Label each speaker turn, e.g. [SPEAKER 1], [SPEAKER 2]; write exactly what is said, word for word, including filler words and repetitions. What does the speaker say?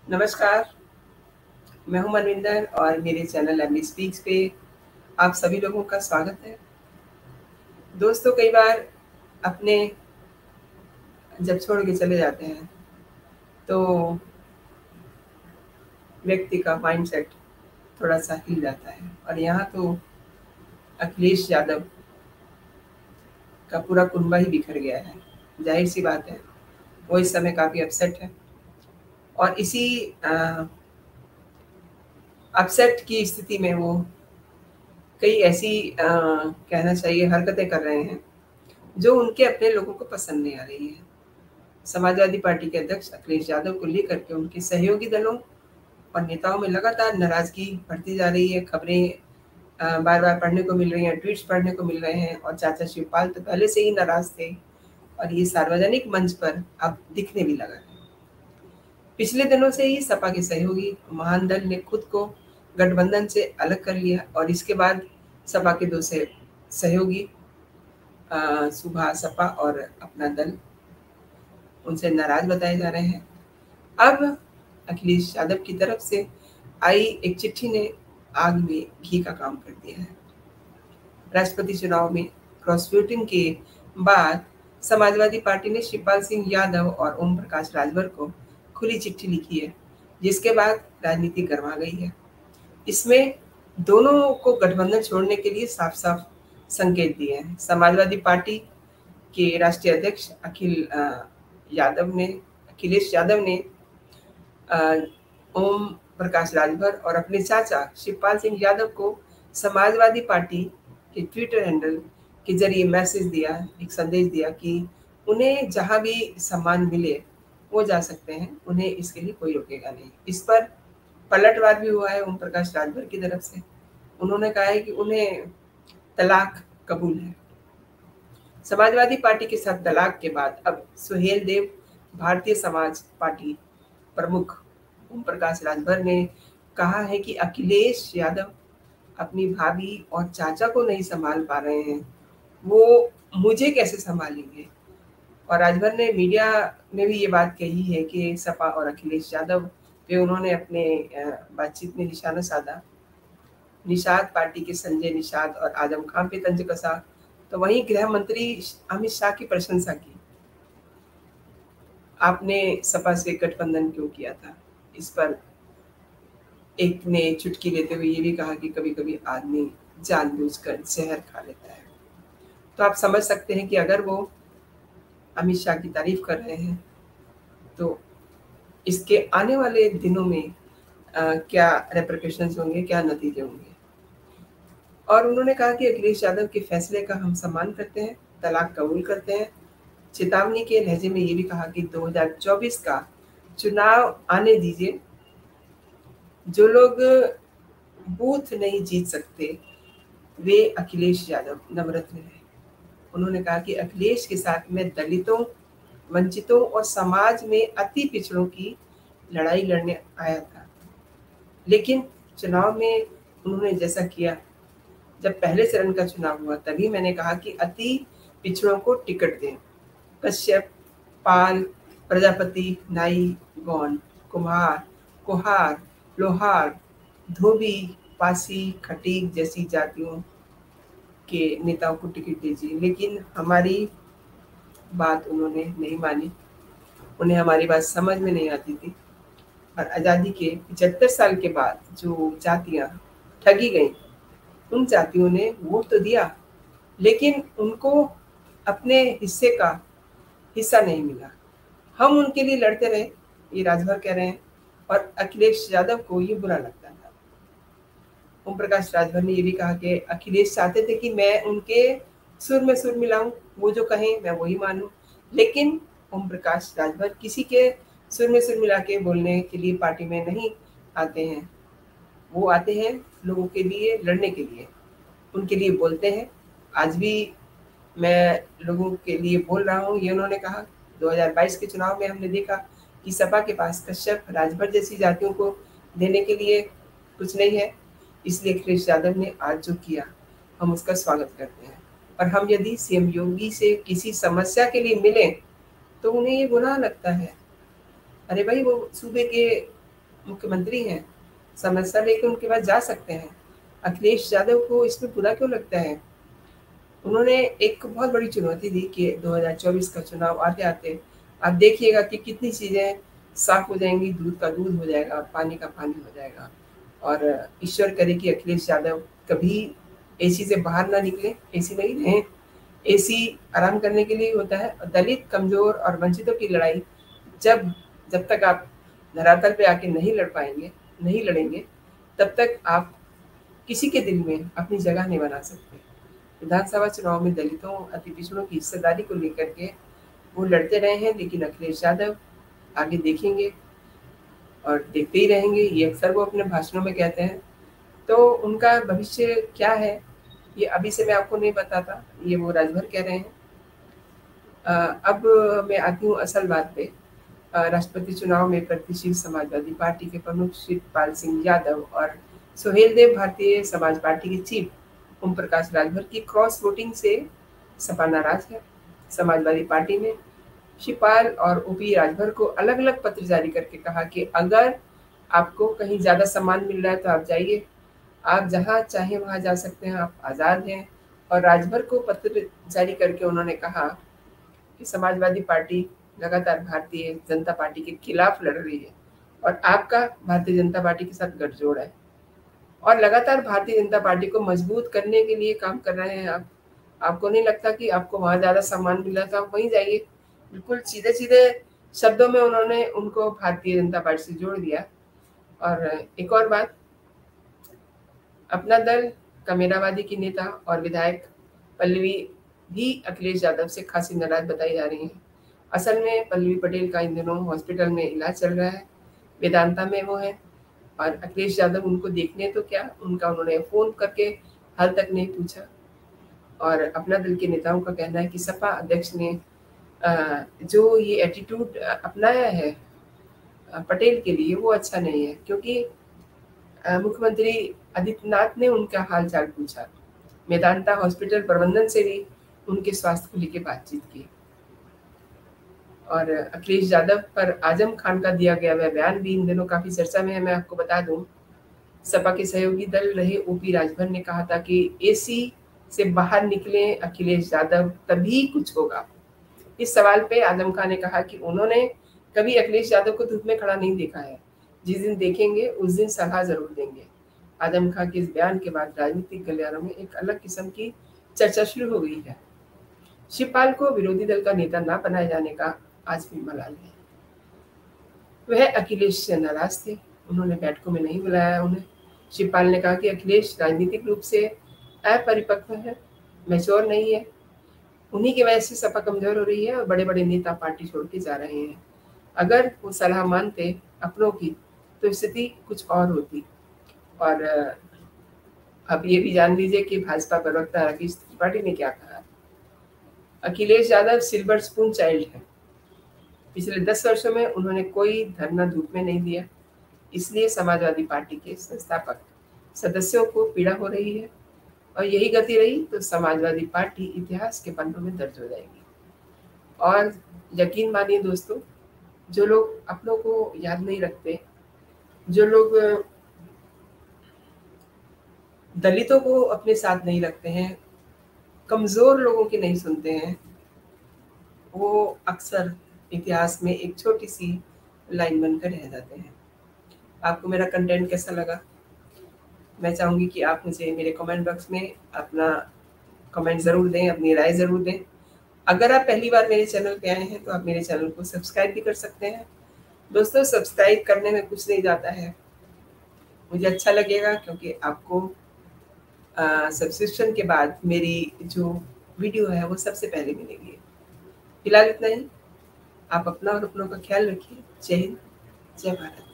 [SPEAKER 1] नमस्कार, मैं हूं मनविंदर और मेरे चैनल एमबी स्पीक्स पे आप सभी लोगों का स्वागत है। दोस्तों, कई बार अपने जब छोड़ के चले जाते हैं तो व्यक्ति का माइंडसेट थोड़ा सा हिल जाता है और यहाँ तो अखिलेश यादव का पूरा कुनबा ही बिखर गया है। जाहिर सी बात है, वो इस समय काफ़ी अपसेट है और इसी अपसेट की स्थिति में वो कई ऐसी आ, कहना चाहिए हरकतें कर रहे हैं जो उनके अपने लोगों को पसंद नहीं आ रही है। समाजवादी पार्टी के अध्यक्ष अखिलेश यादव को लेकर के उनके सहयोगी दलों और नेताओं में लगातार नाराजगी बढ़ती जा रही है। खबरें बार बार पढ़ने को मिल रही हैं, ट्वीट्स पढ़ने को मिल रहे हैं और चाचा शिवपाल तो पहले से ही नाराज थे और ये सार्वजनिक मंच पर अब दिखने भी लगा है। पिछले दिनों से ही सपा के सहयोगी महान दल ने खुद को गठबंधन से अलग कर लिया और इसके बाद सपा के दो से सहयोगी सुभा सपा और अपना दल उनसे नाराज बताए जा रहे हैं। अब अखिलेश यादव की तरफ से आई एक चिट्ठी ने आग में घी का काम कर दिया है। राष्ट्रपति चुनाव में क्रॉस वोटिंग के बाद समाजवादी पार्टी ने शिवपाल सिंह यादव और ओम प्रकाश राजभर को खुली चिट्ठी लिखी है, जिसके बाद राजनीति गर्मा गई है। इसमें दोनों को गठबंधन छोड़ने के लिए साफ साफ संकेत दिए हैं। समाजवादी पार्टी के राष्ट्रीय अध्यक्ष अखिल यादव ने अखिलेश यादव ने ओम प्रकाश राजभर और अपने चाचा शिवपाल सिंह यादव को समाजवादी पार्टी के ट्विटर हैंडल के जरिए मैसेज दिया, एक संदेश दिया कि उन्हें जहां भी सम्मान मिले वो जा सकते हैं, उन्हें इसके लिए कोई रोकेगा नहीं। इस पर पलटवार भी हुआ है ओम प्रकाश राजभर की तरफ से। उन्होंने कहा है कि उन्हें तलाक कबूल है। समाजवादी पार्टी के साथ तलाक के बाद अब सुहेल देव भारतीय समाज पार्टी प्रमुख ओम प्रकाश राजभर ने कहा है कि अखिलेश यादव अपनी भाभी और चाचा को नहीं संभाल पा रहे हैं, वो मुझे कैसे संभालेंगे। और राजभर ने मीडिया में भी ये बात कही है कि सपा और अखिलेश यादव पे उन्होंने अपने बातचीत में निशाना साधा। निषाद पार्टी के संजय निषाद और आजम खान पे तंज कसा, तो वहीं गृह मंत्री अमित शाह की प्रशंसा की। आपने सपा से गठबंधन क्यों किया था? इस पर एक ने चुटकी लेते हुए ये भी कहा कि कभी कभी आदमी जानबूझकर जहर खा लेता है। तो आप समझ सकते हैं कि अगर वो अमित शाह की तारीफ कर रहे हैं तो इसके आने वाले दिनों में आ, क्या रेपरकशंस होंगे, क्या नतीजे होंगे। और उन्होंने कहा कि अखिलेश यादव के फैसले का हम सम्मान करते हैं, तलाक कबूल करते हैं। चेतावनी के लहजे में ये भी कहा कि दो हज़ार चौबीस का चुनाव आने दीजिए, जो लोग बूथ नहीं जीत सकते वे अखिलेश यादव नवरत्न हैं। उन्होंने कहा कि अखिलेश के साथ में दलितों, वंचितों और समाज में अति पिछड़ों की लड़ाई लड़ने आया था, लेकिन चुनाव में उन्होंने जैसा किया, जब पहले चरण का चुनाव हुआ तभी मैंने कहा कि अति पिछड़ों को टिकट दें। कश्यप, पाल, प्रजापति, नाई, गौंड, कुम्हार, कुहार, लोहार, धोबी, पासी, खटीक जैसी जातियों के नेताओं को टिकट दीजिए। लेकिन हमारी बात उन्होंने नहीं मानी, उन्हें हमारी बात समझ में नहीं आती थी। और आज़ादी के पचहत्तर साल के बाद जो जातियां ठगी गईं, उन जातियों ने वोट तो दिया, लेकिन उनको अपने हिस्से का हिस्सा नहीं मिला। हम उनके लिए लड़ते रहे, ये राजभर कह रहे हैं, और अखिलेश यादव को ये बुरा लगता था। ओम प्रकाश राजभर ने ये भी कहा कि अखिलेश चाहते थे कि मैं उनके सुर में सुर मिलाऊं, वो जो कहें मैं वही मानूं, लेकिन ओम प्रकाश राजभर किसी के सुर में सुर मिला के बोलने के लिए पार्टी में नहीं आते हैं। वो आते हैं लोगों के लिए लड़ने के लिए, उनके लिए बोलते हैं। आज भी मैं लोगों के लिए बोल रहा हूँ, ये उन्होंने कहा। दो हज़ार बाईस के चुनाव में हमने देखा कि सपा के पास कश्यप, राजभर जैसी जातियों को देने के लिए कुछ नहीं है, इसलिए अखिलेश यादव ने आज जो किया हम उसका स्वागत करते हैं। और हम यदि सीएम योगी से किसी समस्या के लिए मिलें तो उन्हें ये बुरा लगता है। अरे भाई, वो सूबे के मुख्यमंत्री हैं, समस्या लेके उनके पास जा सकते हैं। अखिलेश यादव को इसमें बुरा क्यों लगता है? उन्होंने एक बहुत बड़ी चुनौती दी कि दो हज़ार चौबीस का चुनाव आते-आते आप देखिएगा कि कितनी चीज़ें साफ़ हो जाएँगी, दूध का दूध हो जाएगा, पानी का पानी हो जाएगा। और ईश्वर करे कि अखिलेश यादव कभी एसी से बाहर ना निकले, एसी में ही रहें। एसी आराम करने के लिए होता है। दलित, कमज़ोर और वंचितों की लड़ाई जब जब तक आप धरातल पे आके नहीं लड़ पाएँगे, नहीं लड़ेंगे, तब तक आप किसी के दिल में अपनी जगह नहीं बना सकते। विधानसभा चुनाव में दलितों, अति पिछड़ों की हिस्सेदारी को लेकर के वो लड़ते रहे हैं, लेकिन अखिलेश यादव आगे देखेंगे और देखते ही रहेंगे, ये अक्सर वो अपने भाषणों में कहते हैं। तो उनका भविष्य क्या है, ये अभी से मैं आपको नहीं बताता, ये वो राजभर कह रहे हैं। अ, अब मैं आती हूँ असल बात पे। अ, राष्ट्रपति चुनाव में प्रगतिशील समाजवादी पार्टी के प्रमुख शिवपाल सिंह यादव और सुहेलदेव भारतीय समाज पार्टी के चीफ ओम प्रकाश राजभर की क्रॉस वोटिंग से सपा नाराज है। समाजवादी पार्टी ने शिवपाल और ओपी राजभर को अलग-अलग पत्र जारी करके कहा कि अगर आपको कहीं ज़्यादा सम्मान मिल रहा है तो आप जाइए, आप जहाँ चाहें वहाँ जा सकते हैं, आप आज़ाद हैं। और राजभर को पत्र जारी करके उन्होंने कहा कि समाजवादी पार्टी लगातार भारतीय जनता पार्टी के खिलाफ लड़ रही है और आपका भारतीय जनता पार्टी के साथ गठजोड़ है और लगातार भारतीय जनता पार्टी को मजबूत करने के लिए काम कर रहे हैं आप। आपको नहीं लगता कि आपको वहाँ ज़्यादा सम्मान मिल रहा था, आप वहीं जाइए। बिल्कुल सीधे-सीधे शब्दों में उन्होंने उनको भारतीय जनता पार्टी से जोड़ दिया। और एक और बात, अपना दल कमेरावादी की नेता और विधायक पल्लवी भी अखिलेश यादव से खासी नाराज बताई जा रही हैं। असल में पल्लवी पटेल का इन दिनों हॉस्पिटल में इलाज चल रहा है, वेदांता में वो है और अखिलेश यादव उनको देखने तो क्या, उनका उन्होंने फ़ोन करके हाल तक नहीं पूछा। और अपना दल के नेताओं का कहना है कि सपा अध्यक्ष ने अ, जो ये एटीट्यूड अपनाया है अ, पटेल के लिए, वो अच्छा नहीं है, क्योंकि अ, मुख्यमंत्री आदित्यनाथ ने उनका हाल-चाल पूछा। मेदांता हॉस्पिटल प्रबंधन से भी उनके स्वास्थ्य को लेके बातचीत की। और अखिलेश यादव पर आजम खान का दिया गया वह बयान भी इन दिनों काफ़ी चर्चा में है। मैं आपको बता दूँ, सपा के सहयोगी दल रहे ओपी राजभर ने कहा था कि एसी से बाहर निकले अखिलेश यादव तभी कुछ होगा। इस सवाल पे आजम खान ने कहा कि उन्होंने कभी अखिलेश यादव को धूप में खड़ा नहीं देखा है। जिस दिन देखेंगे उस दिन सलाह ज़रूर देंगे। आजम खान के इस बयान के बाद राजनीतिक गलियारों में एक अलग किस्म की चर्चा शुरू हो गई है। शिवपाल को विरोधी दल का नेता ना बनाए जाने का आज भी मलाल है। वह अखिलेश से नाराज थे, उन्होंने बैठकों में नहीं बुलाया उन्हें। शिवपाल ने कहा कि अखिलेश राजनीतिक रूप से अपरिपक्व है, मैच्योर नहीं है। उन्हीं की वजह से सपा कमजोर हो रही है और बड़े-बड़े नेता पार्टी छोड़ के जा रहे हैं। अगर वो सलाह मानते अपनों की तो स्थिति कुछ और होती। और अब ये भी जान लीजिए कि भाजपा प्रवक्ता राकेश त्रिपाठी ने क्या कहा। Akhilesh Yadav silver spoon child है। पिछले दस वर्षों में उन्होंने कोई धरना धूप में नहीं दिया, इसलिए समाजवादी पार्टी के संस्थापक सदस्यों को पीड़ा हो रही है और यही गति रही तो समाजवादी पार्टी इतिहास के पन्नों में दर्ज हो जाएगी। और यकीन मानिए दोस्तों, जो लोग अपनों को याद नहीं रखते, जो लोग दलितों को अपने साथ नहीं रखते हैं, कमज़ोर लोगों की नहीं सुनते हैं, वो अक्सर इतिहास में एक छोटी-सी लाइन बनकर रह जाते हैं। आपको मेरा कंटेंट कैसा लगा? मैं चाहूँगी कि आप मुझे मेरे कमेंट बॉक्स में अपना कमेंट ज़रूर दें, अपनी राय ज़रूर दें। अगर आप पहली बार मेरे चैनल पे आए हैं तो आप मेरे चैनल को सब्सक्राइब भी कर सकते हैं। दोस्तों, सब्सक्राइब करने में कुछ नहीं जाता है। मुझे अच्छा लगेगा क्योंकि आपको अ, सब्सक्रिप्शन के बाद मेरी जो वीडियो है वो सबसे पहले मिलेगी। फिलहाल इतना ही। आप अपना और अपनों का ख्याल रखिए। जय हिंद, जय भारत।